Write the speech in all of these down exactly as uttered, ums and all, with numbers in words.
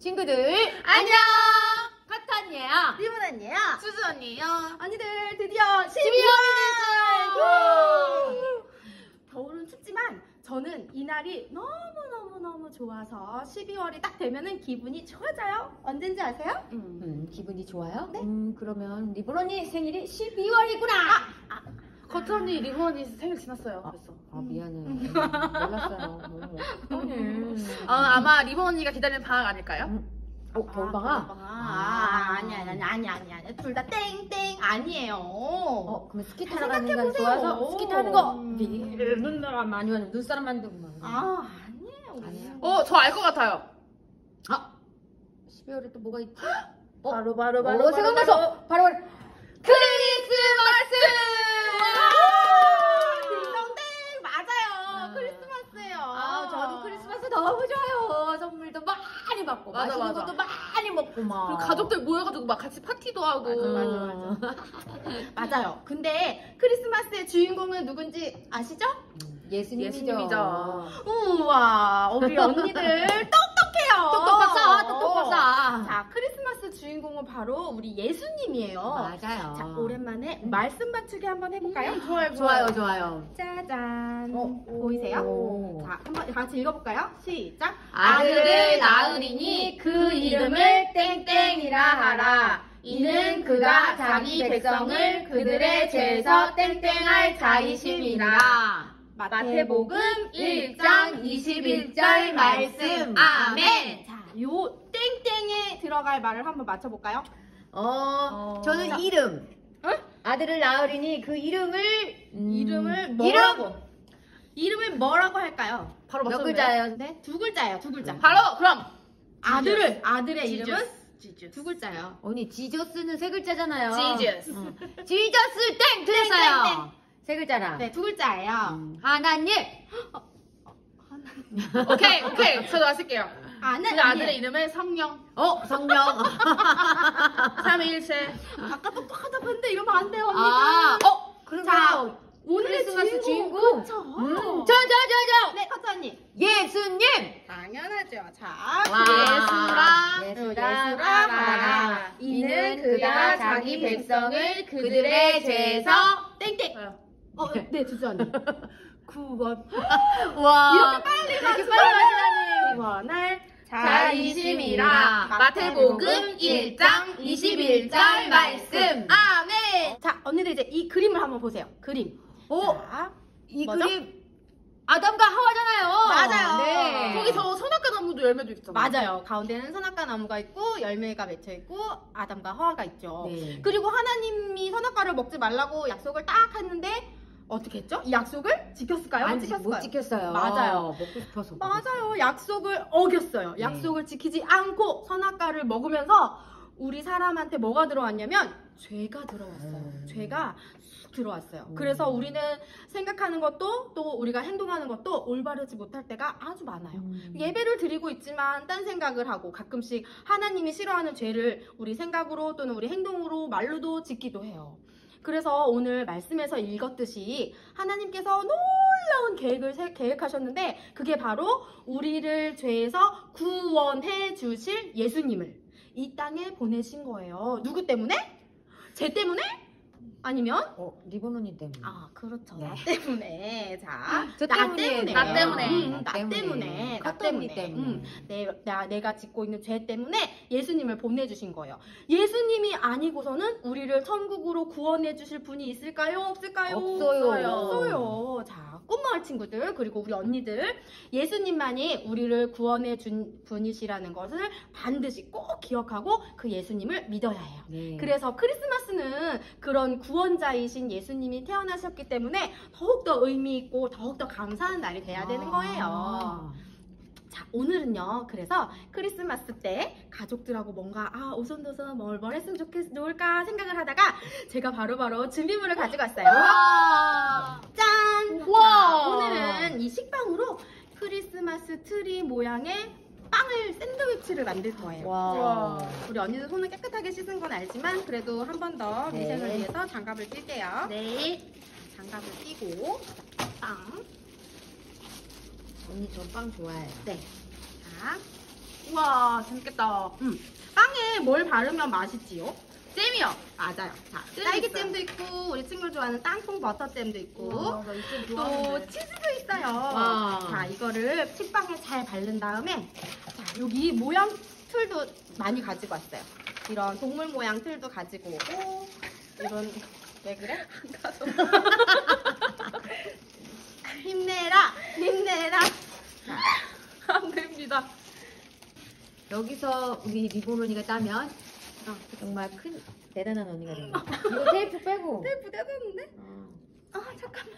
친구들 안녕! 카트 언니야. 리본 언니야. 수즈 언니예요. 언니들 드디어 십이월이 됐어요. 겨울은 춥지만 저는 이날이 너무너무너무 좋아서 십이월이 딱 되면은 기분이 좋아져요. 언젠지 아세요? 음, 음, 기분이 좋아요? 네. 음, 그러면 리본 언니 생일이 십이월이구나. 아, 커트 언니, 리본 언니 생일 지났어요. 아, 벌써. 아 미안해. 음, 몰랐어요. 너무 어떡해. 어, 아마 리본 언니가 기다리는 방학 아닐까요? 음. 어, 겨울방학? 아, 아, 아니 아니 아니 아니 아니 둘 다 땡땡 아니에요. 어, 그러면 스키 타러 가는 건 생각해보세요. 좋아서 스키 타는 거. 음. 눈사람 많이 와는 눈사람 만들고. 아 아니에요. 아니에요. 어, 저 알 것 같아요. 아, 십이월에 또 뭐가 있지? 어, 바로 바로 어, 바로 생각나서 바로 바로 크리스마스! 딩동댕 맞아요. 아. 크리스마스예요. 아, 저도 크리스마스 너무 좋아요. 선물도 많이 받고 맞아, 맛있는 맞아. 것도 많이 먹고 막. 그리고 가족들 모여가지고 막 같이 파티도 하고. 맞아, 맞아, 맞아요. 근데 크리스마스의 주인공은 누군지 아시죠? 예수님이죠. 예수님이죠. 우와, 우리 언니들 똑똑해요. 똑똑박사, 똑똑박사. 자, 크리스마스 주인공은 바로 우리 예수님이에요. 맞아요. 자, 오랜만에 말씀 맞추기 한번 해볼까요? 음, 좋아요, 좋아요, 좋아요. 짜잔. 어, 보이세요? 오. 자, 한번 다 같이 읽어볼까요? 시작. 아들을 낳으리니 그 이름을 땡땡이라 하라. 이는 그가 자기 백성을 그들의 죄에서 땡땡할 자이심이라. 마태복음 일 장 이십일 절 말씀. 아멘. 자, 요 땡땡에 들어갈 말을 한번 맞춰볼까요? 어, 어. 저는 자. 이름. 응? 아들을 낳으리니 그 이름을 음, 이름을 이름 뭐라고? 이름을 뭐라고 할까요? 바로 몇 맞췄네. 글자예요? 네, 두 글자예요, 두 글자. 바로, 그럼. 아들을, 아들의 지저스. 이름은 지저스. 두 글자예요. 언니 지저스는 세 글자잖아요. 지저스. 응. 지저스 땡 틀렸어요. 세 글자라. 네, 두 글자예요. 음, 하나님. 오케이, 오케이. 저도 아실게요. 아는 그 아들의 이름은 성령. 어, 성령. 삼위일체. 아까 똑똑하다고 했는데 이러면 안 돼요, 언니들. 아, 어, 그러면 자, 오늘의 크리스마스 주인공. 주인공. 그쵸? 음, 저, 저, 저, 저. 네, 커트 언니. 예수님. 당연하죠. 자, 와. 예수라. 예수라 예수라 하라. 이는 그가 자기 백성을 그들의 죄에서 땡땡. 어, 네, 주주 언니. 구원. 와. 이렇게 빨리 이렇게 맞추다니. 빨리 맞추다니. 구원할 자이심이라. 마태복음 일 장 이십일 절 말씀. 아멘. 자, 언니들 이제 이 그림을 한번 보세요. 그림. 오, 자, 이 뭐죠? 그림 아담과 하와잖아요. 맞아요. 네. 거기서 선악과 나무도 열매도 있잖아. 맞아요. 가운데는 선악과 나무가 있고 열매가 맺혀 있고 아담과 하와가 있죠. 네. 그리고 하나님이 선악과를 먹지 말라고 약속을 딱 했는데 어떻게 했죠? 이 약속을 지켰을까요? 안 못 지, 지켰을까요? 못 지켰어요. 맞아요. 먹고 싶어서. 맞아요. 약속을 어겼어요. 네. 약속을 지키지 않고 선악과를 먹으면서 우리 사람한테 뭐가 들어왔냐면 죄가 들어왔어요. 음. 죄가 쑥 들어왔어요. 음. 그래서 우리는 생각하는 것도 또 우리가 행동하는 것도 올바르지 못할 때가 아주 많아요. 음. 예배를 드리고 있지만 딴 생각을 하고 가끔씩 하나님이 싫어하는 죄를 우리 생각으로 또는 우리 행동으로 말로도 짓기도 해요. 그래서 오늘 말씀에서 읽었듯이 하나님께서 놀라운 계획을 세- 계획하셨는데 그게 바로 우리를 죄에서 구원해 주실 예수님을 이 땅에 보내신 거예요. 누구 때문에? 죄 때문에? 아니면? 어, 리본 언니 때문에. 아, 그렇죠. 네. 나 때문에. 자, 저 나 때문에, 때문에. 나 때문에. 음, 나 나 때문에. 때문에. 나 커트 언니 때문에. 때문에. 음, 내, 나, 내가 짓고 있는 죄 때문에 예수님을 보내주신 거예요. 예수님이 아니고서는 우리를 천국으로 구원해 주실 분이 있을까요? 없을까요? 없어요. 없어요. 자, 꿈마을 친구들, 그리고 우리 언니들, 예수님만이 우리를 구원해 준 분이시라는 것을 반드시 꼭 기억하고 그 예수님을 믿어야 해요. 네. 그래서 크리스마스는 그런 구원자이신 예수님이 태어나셨기 때문에 더욱더 의미 있고 더욱더 감사한 날이 돼야 되는 거예요. 아. 자, 오늘은요. 그래서 크리스마스 때 가족들하고 뭔가 아 오손도손 뭘, 뭘 했으면 좋겠, 좋을까 생각을 하다가 제가 바로바로 준비물을 가지고 왔어요. 와. 짠! 우와. 자, 오늘은 이 식빵으로 크리스마스 트리 모양의 빵을 샌드위치를 만들 거예요. 와. 우리 언니도 손을 깨끗하게 씻은 건 알지만 그래도 한 번 더 네. 위생을 위해서 장갑을 낄게요. 네. 장갑을 끼고 빵. 언니 저 빵 좋아해요. 네. 자, 우와, 재밌겠다. 음. 빵에 뭘 바르면 맛있지요? 잼이요. 맞아요. 자, 잼 딸기 있어요. 잼도 있고 우리 친구들 좋아하는 땅콩 버터 잼도 있고 우와, 나 이잼 또 좋아하는데. 치즈도 있어요. 와. 자, 이거를 식빵에 잘 바른 다음에 자, 여기 모양 틀도 많이 가지고 왔어요. 이런 동물 모양 틀도 가지고 오고 이런 왜 그래? 힘내라, 힘내라. 자, 안 됩니다. 여기서 우리 리본 언니가 따면 어, 정말 큰 대단한 언니가 됩니다. 이거 테이프 빼고. 테이프 떼졌는데? 어. 아 잠깐만.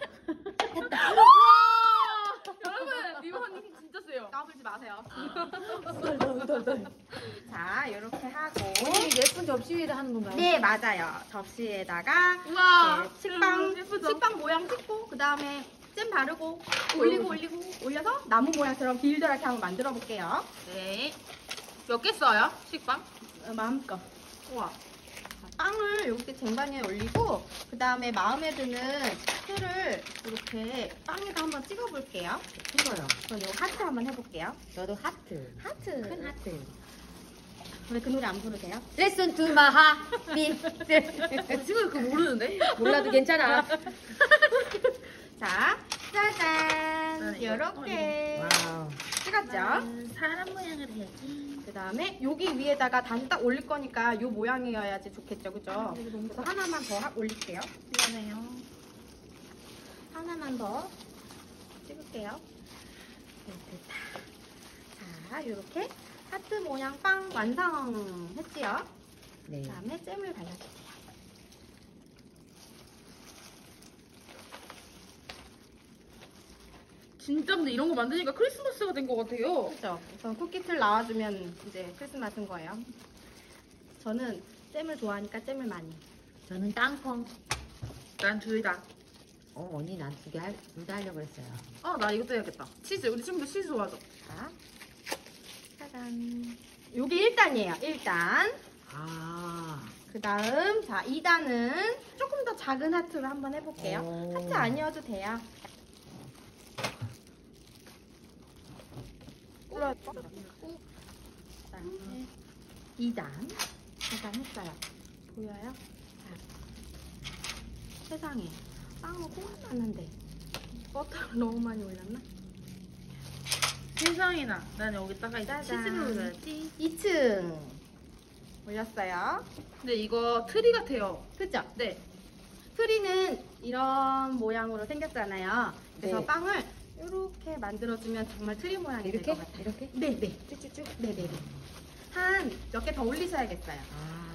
여러분, 리본님 진짜 세요. 까불지 마세요. 덜덜덜덜. 자, 이렇게 하고. 언니 예쁜 접시 위에다 하는 건가요? 네, 맞아요. 접시에다가 우와, 네, 식빵, 예쁘죠? 식빵 모양 찍고 그 다음에 잼 바르고 올리고 올리고 올려서 나무 모양처럼 길다랗게 한번 만들어 볼게요. 네. 몇 개 써요? 식빵? 어, 마음껏. 우와. 자, 빵을 이렇게 쟁반에 올리고 그 다음에 마음에 드는 틀을 이렇게 빵에다 한번 찍어 볼게요. 큰 거요. 저 이거 하트 한번 해볼게요. 저도 하트. 하트. 큰 하트. 왜 그 노래 안 부르세요? 레슨 투 마하 비. 지금 그거 모르는데? 몰라도 괜찮아. 자, 짜잔. 이거, 이렇게 와우. 찍었죠? 사람 모양을 해야지. 그 다음에 여기 위에다가 다시 딱 올릴 거니까 이 모양이어야지 좋겠죠, 그죠? 그래서 하나만 더 하- 올릴게요. 미안해요. 하나만 더 찍을게요. 네, 됐다. 자, 이렇게 하트 모양 빵 완성했지요? 네. 그 다음에 잼을 발라줄게요. 진짜 근데 이런 거 만드니까 크리스마스가 된 것 같아요. 그죠? 우선 쿠키틀 나와주면 이제 크리스마스인 거예요. 저는 잼을 좋아하니까 잼을 많이. 저는 땅콩. 난 둘 다. 어, 언니 난 두 개 할, 둘 다 하려고 했어요. 아, 나 이것도 해야겠다. 치즈. 우리 친구들 치즈 좋아하죠? 자, 짜잔. 요게 일 단이에요, 일 단. 아. 그 다음, 자, 이 단은 조금 더 작은 하트로 한번 해볼게요. 오. 하트 아니어도 돼요. 꾹. 그다음에 이 단. 이 단 했어요. 보여요? 자, 세상에. 빵은 콩 났는데. 버터를 너무 많이 올렸나? 세상에나. 난 여기다가 이제 짜잔. 치즈를 올려야지. 이 층. 올렸어요. 근데 이거 트리 같아요. 그죠? 네. 트리는 이런 모양으로 생겼잖아요. 그래서 네. 빵을 이렇게 만들어주면 정말 트리 모양이 될 이렇게? 것 같아요. 이렇게? 네네. 쭉쭉쭉. 네네네. 한 몇 개 더 올리셔야겠어요. 아.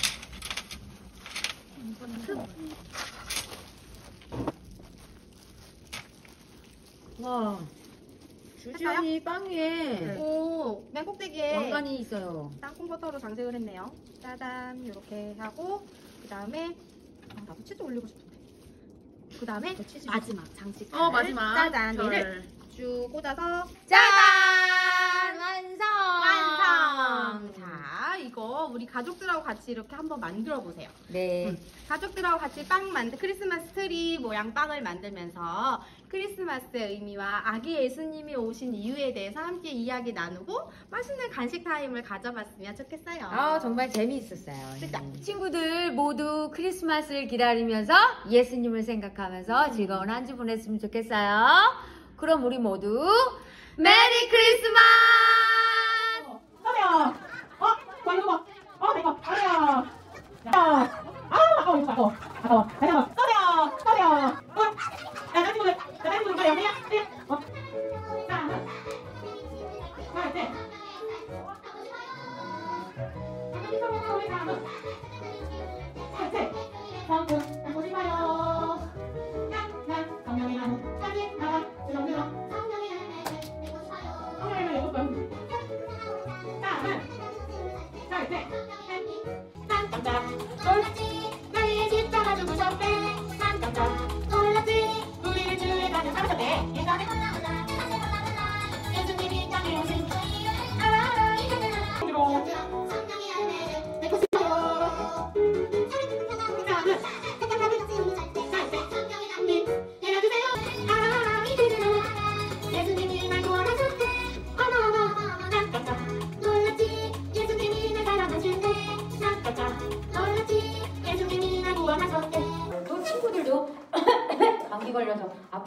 와. 주지언니 빵 위에 네. 오, 맨 꼭대기에 왕관이 있어요. 땅콩 버터로 장식을 했네요. 짜잔. 이렇게 하고 그 다음에 아, 나도 치즈 올리고 싶은데. 그 다음에 저 치즈 마지막 장식. 어, 마지막. 짜잔. 별. 얘를 쭉 꽂아서 짜잔! 완성! 완성! 자, 이거 우리 가족들하고 같이 이렇게 한번 만들어 보세요. 네. 음. 가족들하고 같이 빵 만들, 크리스마스 트리 모양 빵을 만들면서 크리스마스의 의미와 아기 예수님이 오신 이유에 대해서 함께 이야기 나누고 맛있는 간식 타임을 가져봤으면 좋겠어요. 아, 정말 재미있었어요. 그죠? 음. 친구들 모두 크리스마스를 기다리면서 예수님을 생각하면서 즐거운 한 주 보냈으면 좋겠어요. 그럼 우리 모두 메리 크리스마스! 서려! 어? 와, 이거 봐. 어, 이거. 서려! 야! 아, 아까워, 이거 아까워. 아까워. 다시 한 번. 서려! 서려! 어? 야, 다른 친구들. 야, 다른 친구들. 여기야? 여기야? 어? 자, 하나. 하나, 둘. 하나, 둘. 성분, 보지 마요. 난, 난, 성령의 나무. 땅에 나와. 주렁주렁. 성령의 나무. 이거 봐. 자, 하나. 둘, 셋. 깜깜 놀랐지 나의 집사가 누구셨대 깜깜 놀랐지 우리를 주에 가는 사람이셨대 예전에 올라올라 예수님이 땅에 오신 알아 알아 이제는 성령의 열매를 내 코스로 자, 하나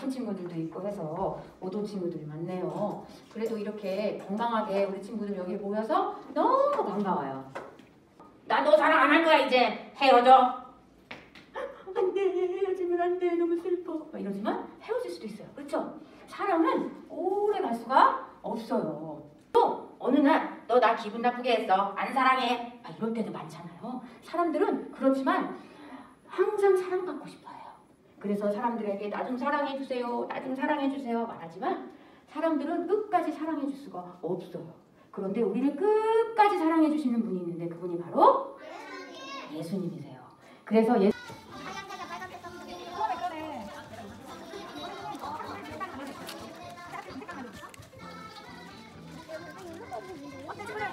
아픈 친구들도 있고 해서 못 온 친구들이 많네요. 그래도 이렇게 건강하게 우리 친구들 여기 모여서 너무 반가워요. 나 너 사랑 안 할 거야 이제 헤어져. 안돼 헤어지면 안돼 너무 슬퍼 막 이러지만 헤어질 수도 있어요. 그렇죠? 사람은 오래 갈 수가 없어요. 또 어느 날 너 나 기분 나쁘게 했어 안 사랑해 막 이럴 때도 많잖아요. 사람들은 그렇지만 항상 사랑받고 싶어요. 그래서 사람들에게 나 좀 사랑해주세요 나 좀 사랑해주세요 말하지만 사람들은 끝까지 사랑해줄 수가 없어요. 그런데 우리를 끝까지 사랑해주시는 분이 있는데 그분이 바로 예수님이세요. 그래서 예수 어때 친구들?